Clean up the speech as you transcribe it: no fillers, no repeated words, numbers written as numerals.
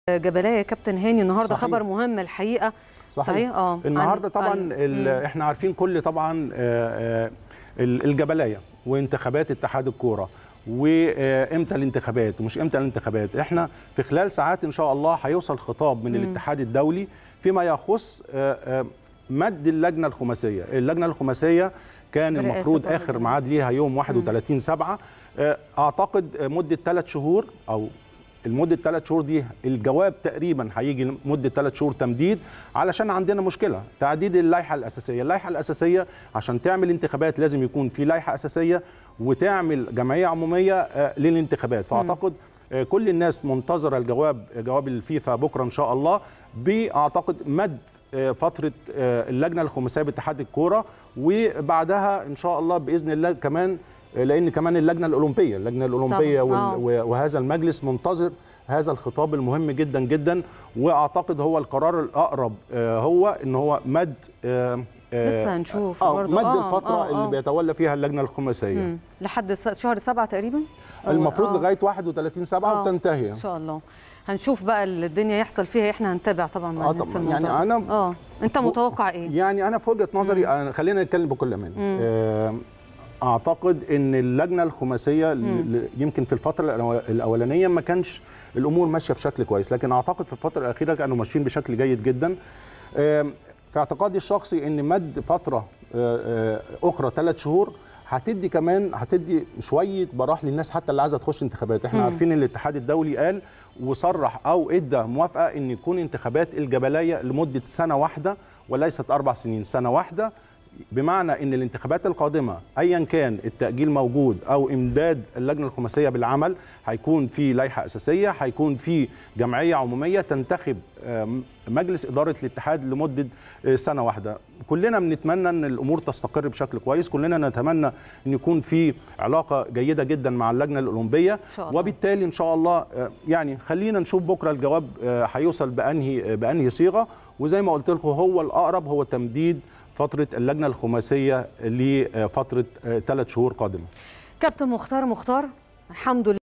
جبلية يا كابتن هاني النهارده صحيح. خبر مهم الحقيقه. صحيح. النهارده طبعا احنا عارفين كل طبعا الجبلية وانتخابات اتحاد الكوره وامتى الانتخابات ومش امتى الانتخابات. احنا في خلال ساعات ان شاء الله هيوصل خطاب من الاتحاد الدولي فيما يخص مد اللجنه الخماسيه. اللجنه الخماسيه كان المفروض اخر ميعاد ليها يوم 31/7. اعتقد مده 3 شهور او المده 3 شهور دي الجواب تقريبا هيجي مده 3 شهور تمديد، علشان عندنا مشكله تعديد اللائحه الاساسيه. اللائحه الاساسيه عشان تعمل انتخابات لازم يكون في لائحه اساسيه وتعمل جمعيه عموميه للانتخابات. فاعتقد كل الناس منتظره جواب الفيفا بكره ان شاء الله، باعتقد مد فتره اللجنه الخماسيه باتحاد الكوره، وبعدها ان شاء الله باذن الله كمان، لان كمان اللجنه الاولمبيه وهذا المجلس منتظر هذا الخطاب المهم جدا جدا. واعتقد هو القرار الاقرب هو ان هو مد لسه هنشوف برضه مد الفتره اللي بيتولى فيها اللجنه الخماسيه لحد شهر 7 تقريبا المفروض لغايه 31/7 وتنتهي ان شاء الله. هنشوف بقى الدنيا يحصل فيها، احنا هنتابع طبعا مع الناس الموضوع. يعني انا انت متوقع ايه؟ يعني انا في وجهه نظري خلينا نتكلم بكل امانه. اعتقد ان اللجنه الخماسيه يمكن في الفتره الاولانيه ما كانش الامور ماشيه بشكل كويس، لكن اعتقد في الفتره الاخيره كانوا ماشيين بشكل جيد جدا. في اعتقادي الشخصي ان مد فتره اخرى 3 شهور هتدي شويه براح للناس حتى اللي عايزه تخش انتخابات. احنا عارفين ان الاتحاد الدولي قال وصرح او ادى موافقه ان يكون انتخابات الجبليه لمده سنه واحده وليست 4 سنين، سنه واحده، بمعنى ان الانتخابات القادمه ايا كان التاجيل موجود او امداد اللجنه الخماسيه بالعمل، هيكون في لائحه اساسيه، هيكون في جمعيه عموميه تنتخب مجلس اداره الاتحاد لمده سنه واحده. كلنا بنتمنى ان الامور تستقر بشكل كويس، كلنا نتمنى ان يكون في علاقه جيده جدا مع اللجنه الاولمبيه، وبالتالي ان شاء الله يعني خلينا نشوف بكره الجواب هيوصل بانهي صيغه. وزي ما قلت لكم هو الاقرب هو تمديد فترة اللجنة الخماسية لفترة 3 شهور قادمة. كابتن مختار الحمد لله.